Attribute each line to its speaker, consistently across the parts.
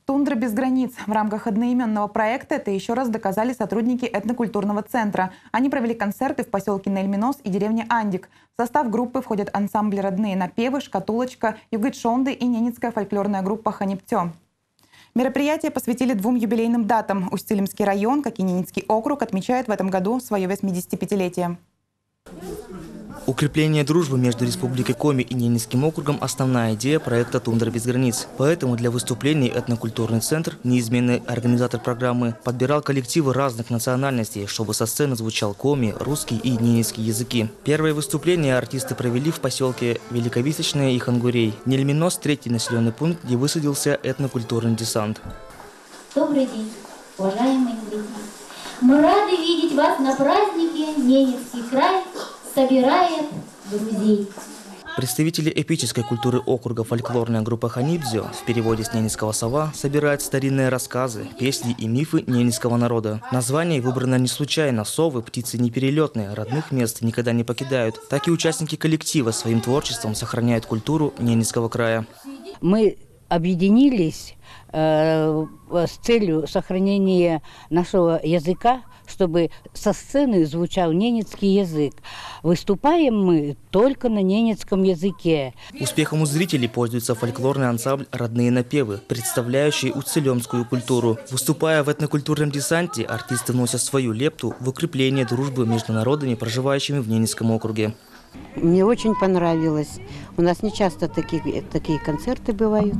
Speaker 1: Тундра без границ. В рамках одноименного проекта это еще раз доказали сотрудники этнокультурного центра. Они провели концерты в поселке Нельминос и деревне Андик. В состав группы входят ансамбли «Родные напевы», «Шкатулочка», «Югыт-Шонды» и ненецкая фольклорная группа «Ханиптё». Мероприятие посвятили 2 юбилейным датам. Усть-Илимский район, как и Ненецкий округ, отмечает в этом году свое 85-летие.
Speaker 2: Укрепление дружбы между Республикой Коми и Ненецким округом – основная идея проекта «Тундра без границ». Поэтому для выступлений этнокультурный центр, неизменный организатор программы, подбирал коллективы разных национальностей, чтобы со сцены звучал коми, русский и ненецкий языки. Первые выступления артисты провели в поселке Великовисочное и Хангурей. Нельминос – 3-й населенный пункт, где высадился этнокультурный десант.
Speaker 3: Добрый день, уважаемые зрители! Мы рады видеть вас на празднике «Ненецкий край собирает друзей».
Speaker 2: Представители эпической культуры округа фольклорная группа «Ханиптё» в переводе с ненецкого «сова» собирает старинные рассказы, песни и мифы ненецкого народа. Название выбрано не случайно. Совы – птицы неперелетные, родных мест никогда не покидают. Так и участники коллектива своим творчеством сохраняют культуру Ненецкого края.
Speaker 4: Мы объединились с целью сохранения нашего языка, чтобы со сцены звучал ненецкий язык. Выступаем мы только на ненецком языке.
Speaker 2: Успехом у зрителей пользуется фольклорный ансамбль «Родные напевы», представляющий усть-илимскую культуру. Выступая в этнокультурном десанте, артисты вносят свою лепту в укрепление дружбы между народами, проживающими в Ненецком округе.
Speaker 5: Мне очень понравилось. У нас не часто такие концерты бывают.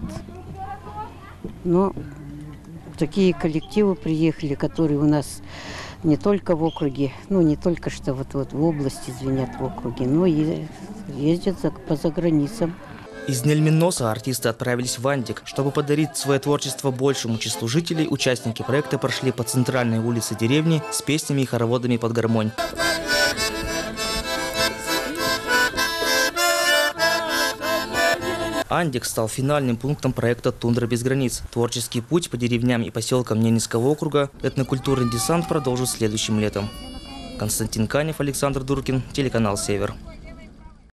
Speaker 5: Но такие коллективы приехали, которые у нас не только в округе, ну не только что вот в области звенят в округе, но и ездят по заграницам.
Speaker 2: Из Нельминоса артисты отправились в Андик. Чтобы подарить свое творчество большему числу жителей, участники проекта прошли по центральной улице деревни с песнями и хороводами под гармонь. Андик стал финальным пунктом проекта «Тундра без границ». Творческий путь по деревням и поселкам Ненецкого округа этнокультурный десант продолжит следующим летом. Константин Канев, Александр Дуркин, телеканал «Север».